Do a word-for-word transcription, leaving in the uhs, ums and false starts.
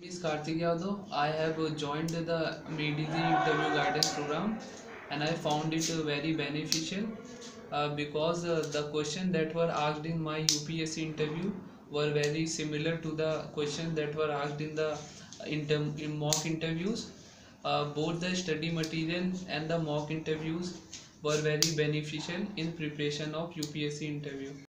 Is Kartik Yadav. I have uh, joined the Medici interview guidance program and I found it uh, very beneficial uh, because uh, the questions that were asked in my U P S C interview were very similar to the questions that were asked in the inter in mock interviews. Uh, both the study material and the mock interviews were very beneficial in preparation of U P S C interview.